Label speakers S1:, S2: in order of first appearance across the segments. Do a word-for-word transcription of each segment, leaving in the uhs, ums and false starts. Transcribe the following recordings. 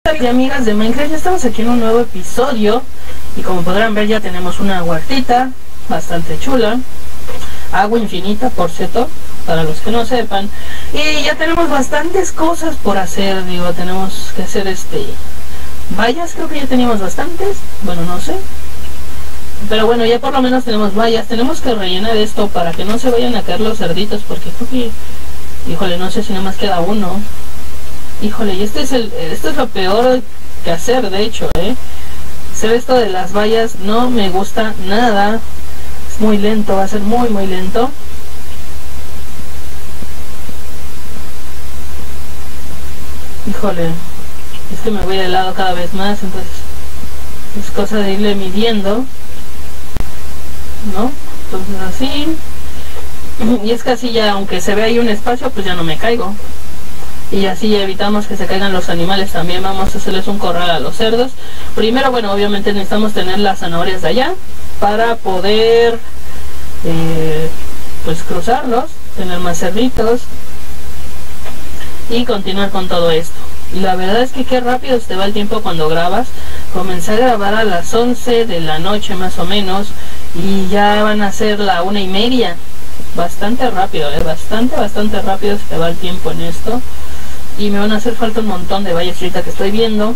S1: Y amigas de Minecraft, ya estamos aquí en un nuevo episodio y como podrán ver ya tenemos una huertita bastante chula, agua infinita por cierto, para los que no sepan, y ya tenemos bastantes cosas por hacer. Digo, tenemos que hacer este vallas, creo que ya teníamos bastantes, bueno, no sé, pero bueno, ya por lo menos tenemos vallas. Tenemos que rellenar esto para que no se vayan a caer los cerditos, porque creo que, híjole, no sé si nada más queda uno. Híjole, y este es el, esto es lo peor que hacer, de hecho, eh. Hacer esto de las vallas no me gusta nada. Es muy lento, va a ser muy muy lento. Híjole, es que me voy de lado cada vez más, entonces es cosa de irle midiendo, ¿no? Entonces así. Y es que así ya, aunque se ve ahí un espacio, pues ya no me caigo. Y así evitamos que se caigan los animales. También vamos a hacerles un corral a los cerdos. Primero, bueno, obviamente necesitamos tener las zanahorias de allá para poder eh, pues cruzarlos, tener más cerditos y continuar con todo esto. Y la verdad es que qué rápido se te va el tiempo cuando grabas. Comencé a grabar a las once de la noche más o menos y ya van a ser la una y media. Bastante rápido, eh, bastante, bastante rápido se te va el tiempo en esto. Y me van a hacer falta un montón de vallas ahorita que estoy viendo.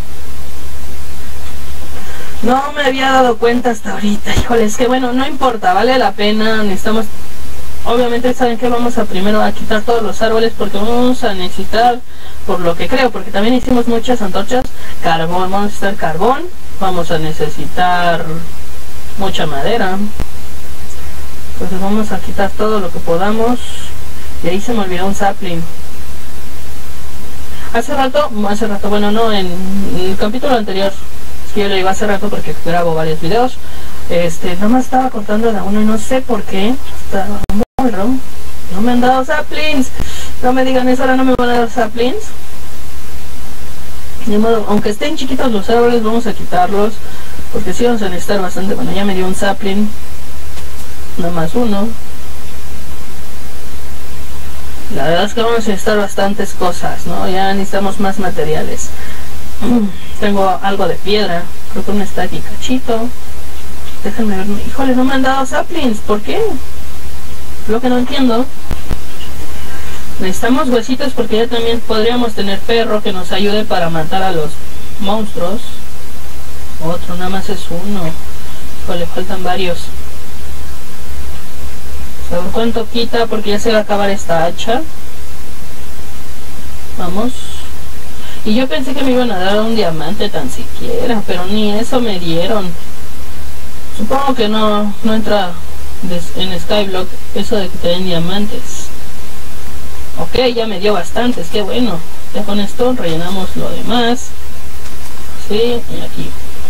S1: No me había dado cuenta hasta ahorita. Híjole, es que bueno, no importa, vale la pena. Necesitamos, obviamente saben que vamos a primero a quitar todos los árboles, porque vamos a necesitar, por lo que creo, porque también hicimos muchas antorchas, carbón, vamos a necesitar carbón, vamos a necesitar mucha madera. Entonces vamos a quitar todo lo que podamos. Y ahí se me olvidó un sapling. Hace rato, hace rato, bueno, no, en el capítulo anterior, es que yo lo digo hace rato porque grabo varios videos, este, nada más estaba cortando la uno y no sé por qué, estaba muy raro, no me han dado saplings, no me digan eso, ahora no me van a dar saplings. De modo, aunque estén chiquitos los árboles, vamos a quitarlos, porque sí vamos a necesitar bastante. Bueno, ya me dio un sapling, nada más uno. La verdad es que vamos a necesitar bastantes cosas, ¿no? Ya necesitamos más materiales. Tengo algo de piedra, creo que un está aquí cachito. Déjenme ver. Híjole, no me han dado saplings, ¿por qué? Lo que no entiendo. Necesitamos huesitos porque ya también podríamos tener perro que nos ayude para matar a los monstruos. Otro, nada más es uno. Híjole, faltan varios. A ver cuánto quita, porque ya se va a acabar esta hacha. Vamos. Y yo pensé que me iban a dar un diamante tan siquiera, pero ni eso me dieron. Supongo que no, no entra en Skyblock eso de que te den diamantes. Ok, ya me dio bastantes, qué bueno. Ya con esto rellenamos lo demás. Sí, y aquí.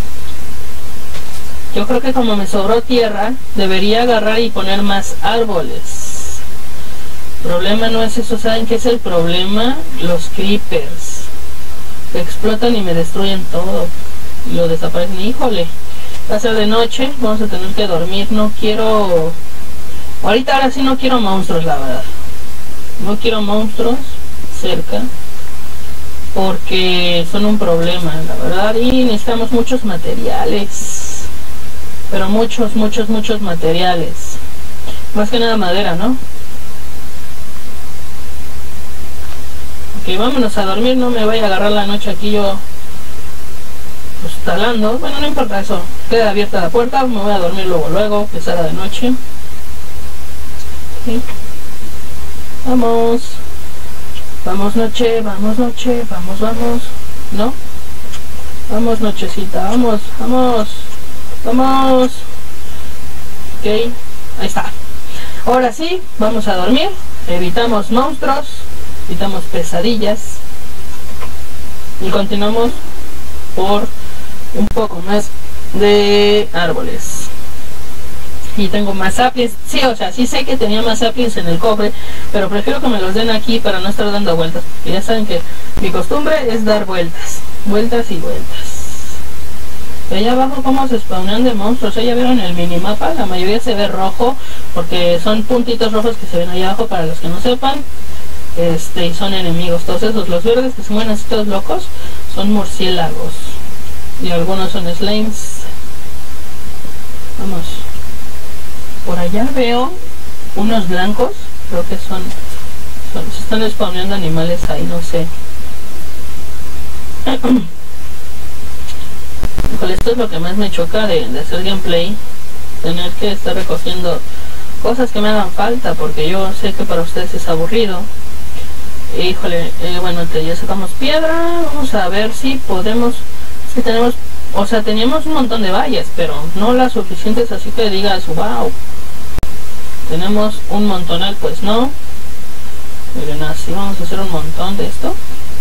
S1: Yo creo que como me sobró tierra, debería agarrar y poner más árboles. El problema no es eso, ¿saben qué es el problema? Los creepers. Que explotan y me destruyen todo. Y lo desaparecen. Híjole, va a ser de noche, vamos a tener que dormir. No quiero... Ahorita ahora sí no quiero monstruos, la verdad. No quiero monstruos cerca, porque son un problema, la verdad. Y necesitamos muchos materiales. Pero muchos, muchos, muchos materiales. Más que nada madera, ¿no? Ok, vámonos a dormir. No me vaya a agarrar la noche aquí yo pues talando. Bueno, no importa eso. Queda abierta la puerta. Me voy a dormir luego, luego, que será de noche. Okay. Vamos. Vamos noche, vamos noche, vamos, vamos. ¿No? Vamos nochecita, vamos, vamos. Vamos. Ok, ahí está. Ahora sí, vamos a dormir. Evitamos monstruos, evitamos pesadillas y continuamos por un poco más de árboles. Y tengo más saplings. Sí, o sea, sí sé que tenía más saplings en el cofre, pero prefiero que me los den aquí para no estar dando vueltas, porque ya saben que mi costumbre es dar vueltas, vueltas y vueltas. Allá abajo cómo se spawnan de monstruos. Ya vieron el minimapa, la mayoría se ve rojo porque son puntitos rojos que se ven allá abajo, para los que no sepan. Este, y son enemigos, todos esos. Los verdes que se mueven así todos locos son murciélagos y algunos son slimes. Vamos. Por allá veo unos blancos, creo que son, son se están spawneando animales ahí, no sé. Híjole, esto es lo que más me choca de, de hacer gameplay, tener que estar recogiendo cosas que me hagan falta, porque yo sé que para ustedes es aburrido. Híjole, eh, bueno, te, ya sacamos piedra, vamos a ver si podemos, si tenemos, o sea, teníamos un montón de vallas, pero no las suficientes así que digas, wow, tenemos un montonal, pues no. Miren, así vamos a hacer un montón de esto,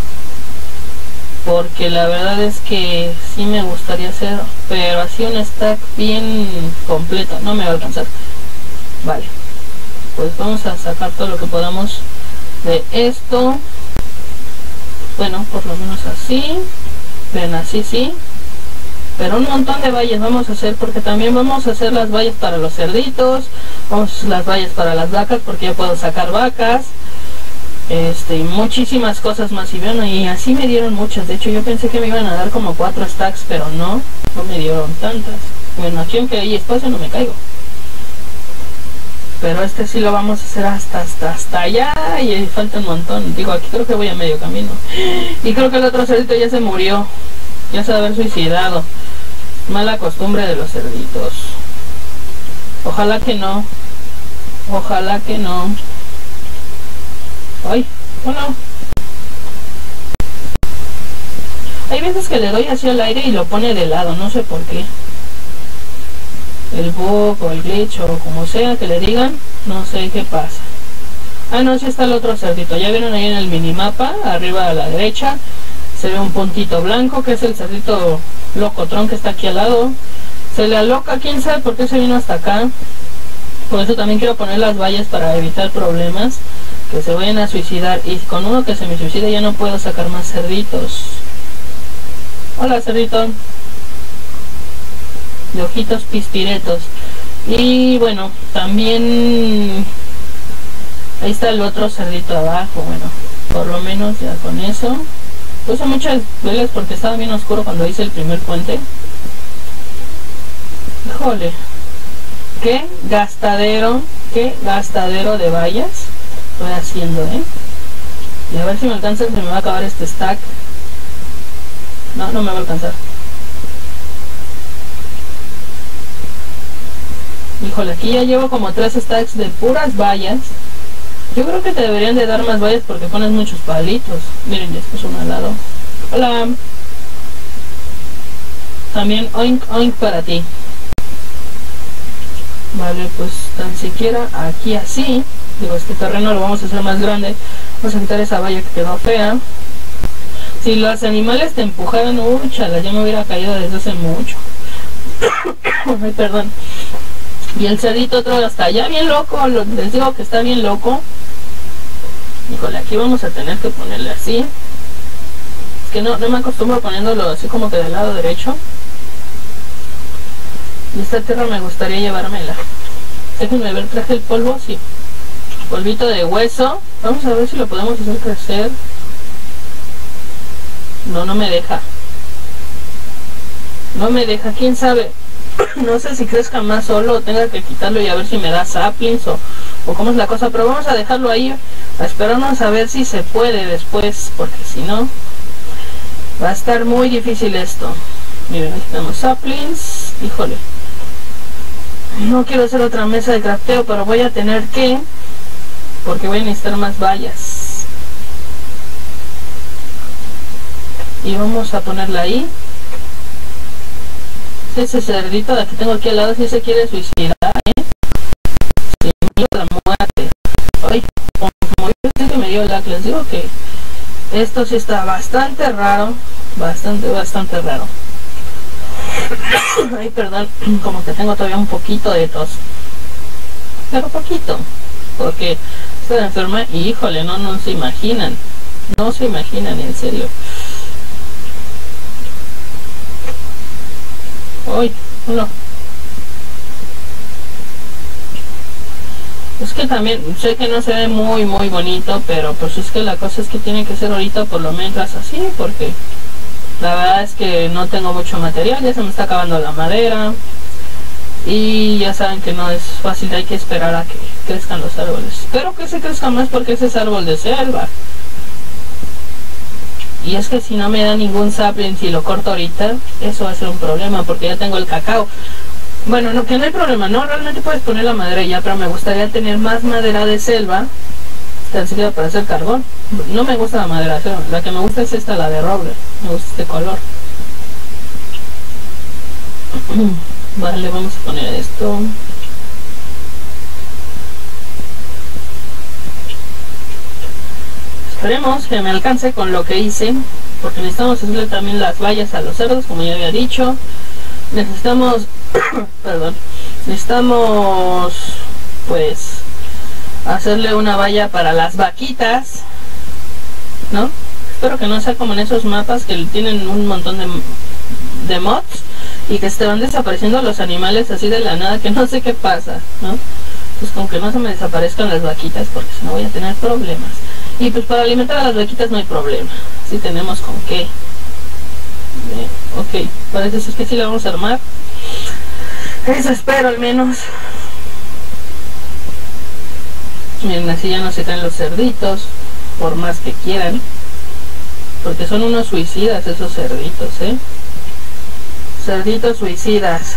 S1: porque la verdad es que sí me gustaría hacer, pero así un stack bien completo, no me va a alcanzar. Vale, pues vamos a sacar todo lo que podamos de esto. Bueno, por lo menos así, ven, así sí, pero un montón de vallas vamos a hacer, porque también vamos a hacer las vallas para los cerditos, vamos a hacer las vallas para las vacas, porque ya puedo sacar vacas, este, y muchísimas cosas más. Y bueno, y así me dieron muchas. De hecho yo pensé que me iban a dar como cuatro stacks, pero no, no me dieron tantas. Bueno, aquí aunque hay espacio no me caigo, pero este sí lo vamos a hacer hasta hasta hasta allá, y falta un montón. Digo, aquí creo que voy a medio camino, y creo que el otro cerdito ya se murió, ya se debe haber suicidado. Mala costumbre de los cerditos. Ojalá que no, ojalá que no. Ay, bueno, hay veces que le doy así al aire y lo pone de lado, no sé por qué. El bug o el glitch o como sea que le digan, no sé qué pasa. Ah, no, sí está el otro cerdito. Ya vieron ahí en el minimapa, arriba a la derecha, se ve un puntito blanco, que es el cerdito locotrón que está aquí al lado. Se le aloca, quién sabe por qué se vino hasta acá. Por eso también quiero poner las vallas para evitar problemas, que se vayan a suicidar. Y con uno que se me suicide ya no puedo sacar más cerditos. Hola, cerdito. De ojitos pispiretos. Y bueno, también ahí está el otro cerdito abajo. Bueno, por lo menos ya con eso. Puse muchas velas porque estaba bien oscuro cuando hice el primer puente. Híjole, qué gastadero, qué gastadero de vallas estoy haciendo, eh. Y a ver si me alcanza, se me va a acabar este stack. No, no me va a alcanzar. Híjole, aquí ya llevo como tres stacks de puras vallas. Yo creo que te deberían de dar más vallas porque pones muchos palitos. Miren, ya es uno al lado. Hola. También oink oink para ti. Vale, pues tan siquiera aquí así. Digo, este terreno lo vamos a hacer más grande. Vamos a quitar esa valla que quedó fea. Si los animales te empujaran, uy, chala, ya me hubiera caído desde hace mucho. Ay, perdón. Y el cerdito otro hasta allá bien loco, lo, les digo que está bien loco. Híjole, aquí vamos a tener que ponerle así. Es que no, no me acostumbro poniéndolo así como que del lado derecho. Y esta tierra me gustaría llevármela. Déjenme ver, traje el polvo, sí. Polvito de hueso. Vamos a ver si lo podemos hacer crecer. No, no me deja. No me deja, quién sabe. No sé si crezca más solo o tenga que quitarlo y a ver si me da saplings o, o cómo es la cosa, pero vamos a dejarlo ahí a esperarnos a ver si se puede después, porque si no va a estar muy difícil esto. Miren, aquí tenemos saplings. Híjole, no quiero hacer otra mesa de crafteo, pero voy a tener que, porque voy a necesitar más vallas. Y vamos a ponerla ahí. Ese cerdito de aquí tengo aquí al lado, si se quiere suicidar, ¿eh? Sin miedo a la muerte. Ay, como, como yo sé que me dio lag, les digo que esto sí está bastante raro. Bastante, bastante raro. Ay, perdón, como que tengo todavía un poquito de tos. Pero poquito. Porque estoy enferma y híjole, no, no se imaginan. No se imaginan, en serio. Uy, no. Es que también sé que no se ve muy muy bonito, pero pues es que la cosa es que tiene que ser ahorita por lo menos así, porque La verdad es que no tengo mucho material, ya se me está acabando la madera. Y ya saben que no es fácil, hay que esperar a que crezcan los árboles. Espero que se crezcan más porque ese es árbol de selva. Y es que si no me da ningún sapling, si lo corto ahorita, eso va a ser un problema porque ya tengo el cacao. Bueno, no, que no hay problema, no, realmente puedes poner la madera ya, pero me gustaría tener más madera de selva, tan siquiera para hacer carbón. No me gusta la madera, la que me gusta es esta, la de roble, me gusta este color. Vale, vamos a poner esto. Esperemos que me alcance con lo que hice, porque necesitamos hacerle también las vallas a los cerdos, como ya había dicho. Necesitamos, perdón, necesitamos, pues, hacerle una valla para las vaquitas, ¿no? Espero que no sea como en esos mapas que tienen un montón de, de mods y que se van desapareciendo los animales así de la nada, que no sé qué pasa, ¿no? Pues con que no se me desaparezcan las vaquitas, porque si no voy a tener problemas. Y pues para alimentar a las vaquitas no hay problema, si tenemos con qué. Eh, ok, parece ser que sí la vamos a armar. Eso espero al menos. Miren, así ya no se caen los cerditos, por más que quieran. Porque son unos suicidas esos cerditos, ¿eh? Cerditos suicidas.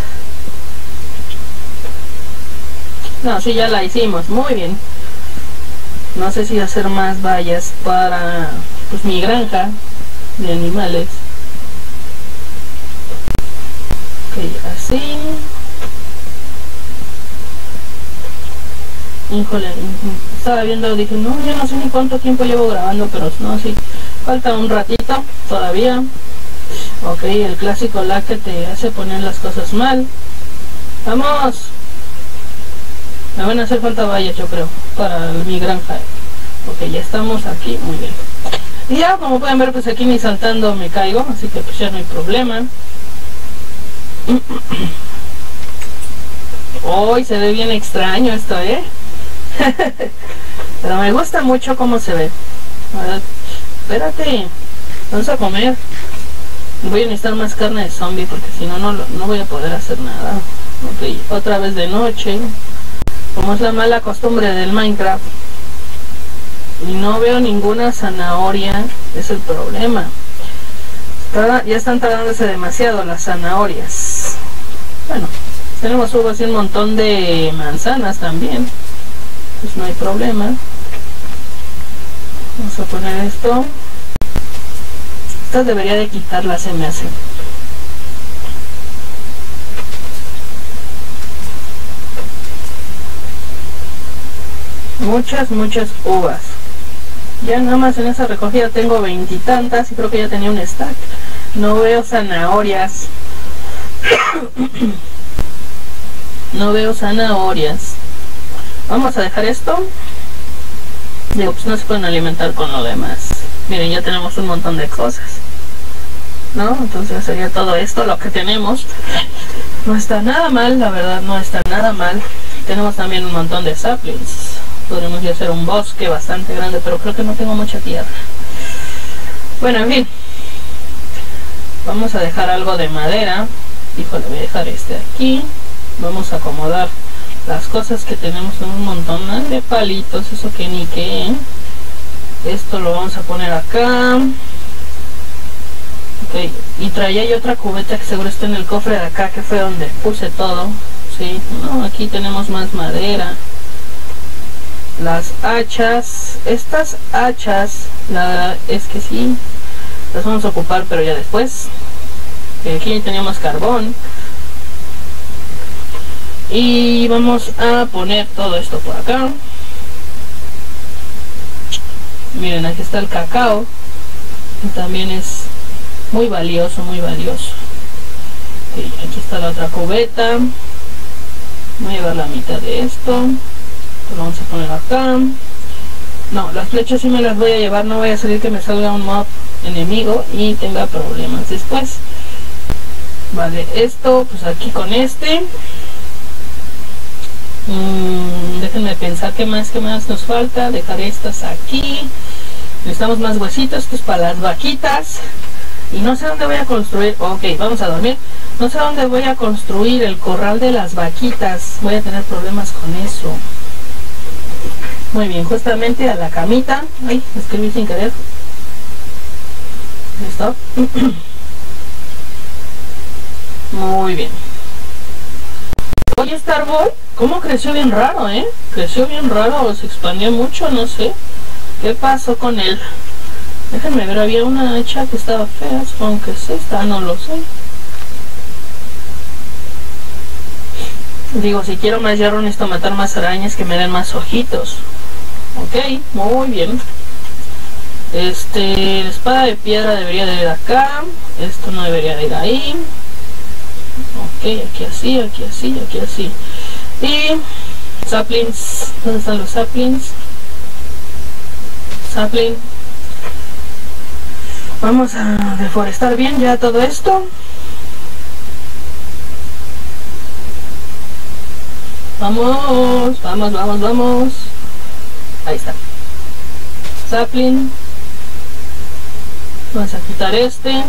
S1: No, sí, ya la hicimos, muy bien. No sé si hacer más vallas para, pues, mi granja de animales. Ok, así. Híjole, estaba viendo, dije, no, ya no sé ni cuánto tiempo llevo grabando, pero no, sí, falta un ratito todavía. Ok, el clásico lag que te hace poner las cosas mal. ¡Vamos! Me van a hacer falta vallas, yo creo, para mi granja. Ok, ya estamos aquí, muy bien. Y ya, como pueden ver, pues aquí ni saltando me caigo, así que pues ya no hay problema. Hoy se ve bien extraño esto, ¿eh? Pero me gusta mucho cómo se ve. A ver, espérate, vamos a comer. Voy a necesitar más carne de zombie porque si no, no no voy a poder hacer nada. Ok, otra vez de noche, como es la mala costumbre del Minecraft. Y no veo ninguna zanahoria, es el problema. Está, ya están tardándose demasiado las zanahorias. Bueno, tenemos uvas y un montón de manzanas también, pues no hay problema. Vamos a poner esto. Esta debería de quitarla, se me hace. Muchas, muchas uvas. Ya nada más en esa recogida tengo veintitantas y creo que ya tenía un stack. No veo zanahorias. No veo zanahorias. Vamos a dejar esto. Digo, pues no se pueden alimentar con lo demás. Miren, ya tenemos un montón de cosas, ¿no? Entonces sería todo esto lo que tenemos. No está nada mal, la verdad, no está nada mal. Tenemos también un montón de saplings. Podremos ya hacer un bosque bastante grande, pero creo que no tengo mucha tierra. Bueno, en fin. Vamos a dejar algo de madera. Híjole, voy a dejar este aquí. Vamos a acomodar las cosas que tenemos en un montón de palitos, eso que ni qué, ¿eh? Esto lo vamos a poner acá. Ok, y traía yo otra cubeta que seguro está en el cofre de acá, que fue donde puse todo. Sí, no, aquí tenemos más madera. Las hachas, estas hachas, la verdad es que sí, las vamos a ocupar, pero ya después. Aquí teníamos carbón. Y vamos a poner todo esto por acá. Miren, aquí está el cacao, que también es muy valioso, muy valioso. Okay, aquí está la otra cubeta. Voy a llevar la mitad de esto. Lo vamos a poner acá. No, las flechas sí me las voy a llevar, no voy a salir que me salga un mob enemigo y tenga problemas después. Vale, esto pues aquí con este. Mm, déjenme pensar qué más, qué más nos falta. Dejar estas aquí. Necesitamos más huesitos, esto es para las vaquitas. Y no sé dónde voy a construir. Ok, vamos a dormir. No sé dónde voy a construir el corral de las vaquitas. Voy a tener problemas con eso. Muy bien, justamente a la camita. Ay, escribí sin querer. ¿Listo? Muy bien. Oye, este árbol, ¿cómo creció bien raro, eh? Creció bien raro, se expandió mucho, no sé. ¿Qué pasó con él? Déjenme ver, había una hecha que estaba fea, supongo que es esta, no lo sé. Digo, si quiero más hierro necesito matar más arañas que me den más ojitos. Ok, muy bien. Este, la espada de piedra debería de ir acá. Esto no debería de ir ahí. Ok, aquí así, aquí así, aquí así. Y saplings, ¿dónde están los saplings? Sapling. Vamos a deforestar bien ya todo esto. Vamos, vamos, vamos, vamos. Ahí está. Sapling. Vamos a quitar este.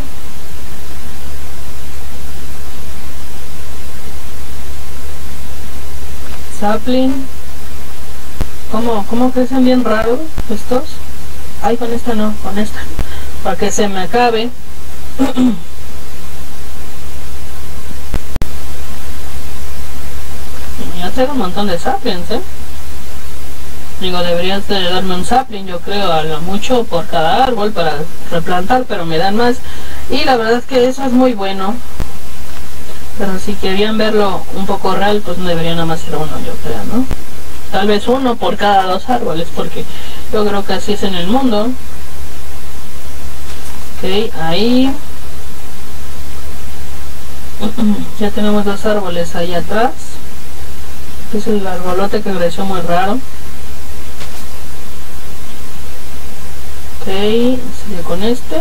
S1: Sapling. ¿Cómo, cómo crecen bien raros estos? Ay, con esta no, con esta. Para que se me acabe. Ya tengo un montón de saplings, ¿eh? Digo, deberías de darme un sapling, yo creo, a lo mucho por cada árbol para replantar, pero me dan más. Y la verdad es que eso es muy bueno. Pero si querían verlo un poco real, pues no debería nada más ser uno, yo creo, ¿no? Tal vez uno por cada dos árboles, porque yo creo que así es en el mundo. Ok, ahí. Ya tenemos dos árboles ahí atrás. Este es el arbolote que creció muy raro. Ok, sigue con este.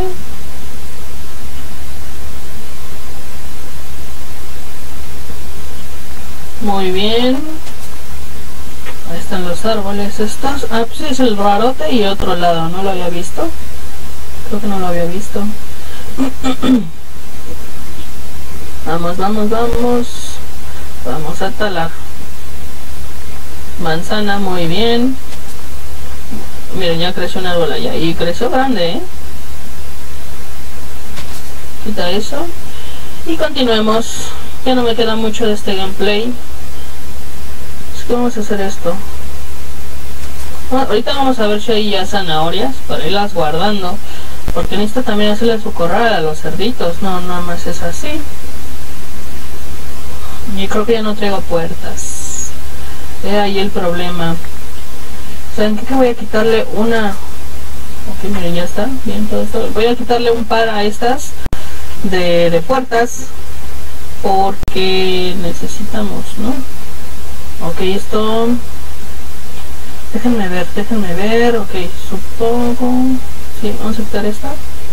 S1: Muy bien. Ahí están los árboles estos. Ah, pues sí, es el rarote y otro lado. No lo había visto. Creo que no lo había visto. Vamos, vamos, vamos. Vamos a talar. Manzana, muy bien. Miren, ya creció un árbol allá. Y creció grande, ¿eh? Quita eso. Y continuemos. Ya no me queda mucho de este gameplay. Es que vamos a hacer esto. Bueno, ahorita vamos a ver si hay ya zanahorias para irlas guardando. Porque necesito también hacerle su corral a los cerditos. No, nada más es así. Y creo que ya no traigo puertas. He ahí el problema. ¿Saben qué? Que voy a quitarle una... Ok, miren, ya está. Bien, todo esto. Voy a quitarle un par a estas de, de puertas. Porque necesitamos, ¿no? Ok, esto... Déjenme ver, déjenme ver. Ok, supongo... Sí, vamos a quitar esta.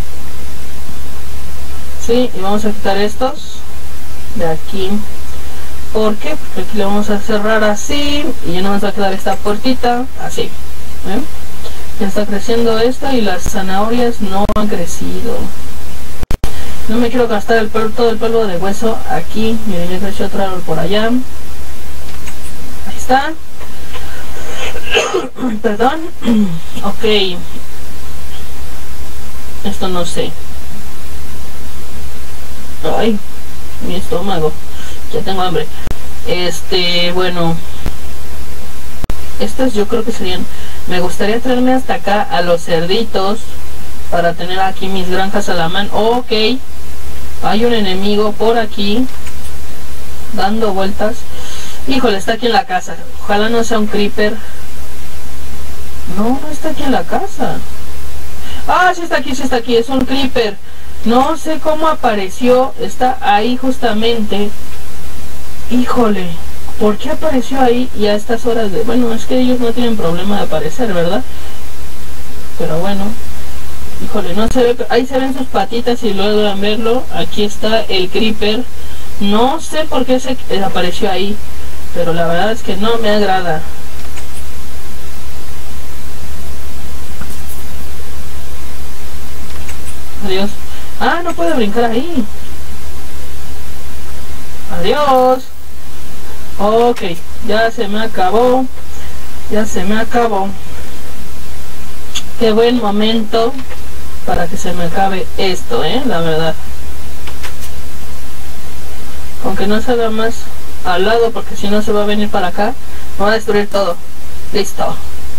S1: Sí, y vamos a quitar estos de aquí. ¿Por qué? Porque aquí le vamos a cerrar así y ya no nos va a quedar esta puertita así. ¿Eh? Ya está creciendo esta y las zanahorias no han crecido. No me quiero gastar el pelo, todo el polvo de hueso aquí. Miren, ya creció otro árbol por allá. Ahí está. Perdón. Ok. Esto no sé. Ay, mi estómago. Ya tengo hambre. Este, bueno. Estas yo creo que serían... Me gustaría traerme hasta acá a los cerditos para tener aquí mis granjas a la mano. Ok. Hay un enemigo por aquí dando vueltas. Híjole, está aquí en la casa. Ojalá no sea un creeper. No, no está aquí en la casa. Ah, sí está aquí, sí está aquí. Es un creeper. No sé cómo apareció. Está ahí justamente. Híjole, ¿por qué apareció ahí y a estas horas de...? Bueno, es que ellos no tienen problema de aparecer, ¿verdad? Pero bueno. Híjole, no se ve... Ahí se ven sus patitas y logran verlo. Aquí está el creeper. No sé por qué se apareció ahí, pero la verdad es que no me agrada. Adiós. Ah, no puede brincar ahí. Adiós. Ok, ya se me acabó. Ya se me acabó. Qué buen momento para que se me acabe esto, eh, la verdad. Aunque no se haga más al lado, porque si no se va a venir para acá, me va a destruir todo. Listo.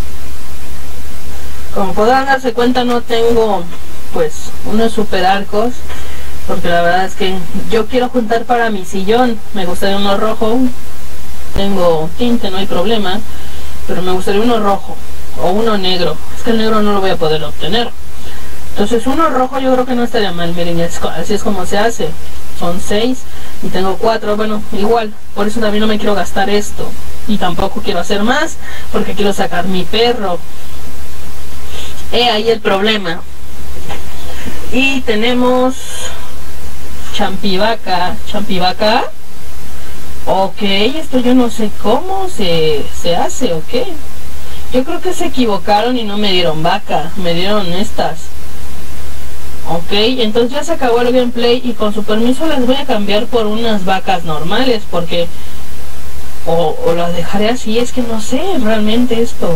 S1: Como podrán darse cuenta, no tengo pues unos super arcos, porque la verdad es que yo quiero juntar para mi sillón. Me gustaría uno rojo. Tengo tinte, no hay problema, pero me gustaría uno rojo o uno negro. Es que el negro no lo voy a poder obtener. Entonces uno rojo yo creo que no estaría mal. Miren, así es como se hace. Son seis y tengo cuatro. Bueno, igual, por eso también no me quiero gastar esto. Y tampoco quiero hacer más, porque quiero sacar mi perro. He ahí el problema. Y tenemos champivaca. Champivaca. Ok, esto yo no sé cómo se, se hace, ok. Yo creo que se equivocaron y no me dieron vaca, me dieron estas. Ok, entonces ya se acabó el gameplay y con su permiso las voy a cambiar por unas vacas normales, porque o, o las dejaré así. Es que no sé realmente esto.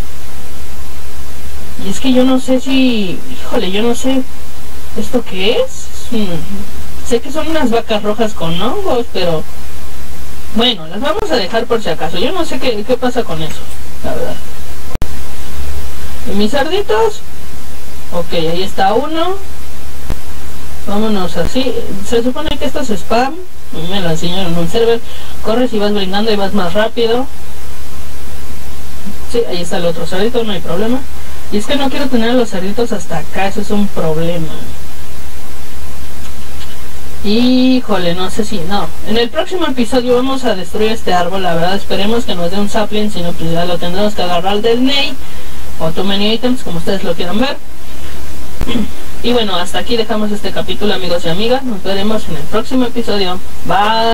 S1: Y es que yo no sé si... Híjole, yo no sé... ¿Esto qué es? Hmm. Sé que son unas vacas rojas con hongos, pero... Bueno, las vamos a dejar por si acaso. Yo no sé qué, qué pasa con eso, la verdad. ¿Y mis cerditos? Ok, ahí está uno. Vámonos así. Se supone que esto es spam. Me lo enseñaron en un server. Corres y vas brindando y vas más rápido. Sí, ahí está el otro cerdito, no hay problema. Y es que no quiero tener a los cerditos hasta acá, eso es un problema. Híjole, no sé si... No, en el próximo episodio vamos a destruir este árbol. La verdad, esperemos que nos dé un sapling. Si no, pues ya lo tendremos que agarrar del Ney o Too Many Items, como ustedes lo quieran ver. Y bueno, hasta aquí dejamos este capítulo, amigos y amigas. Nos veremos en el próximo episodio. Bye.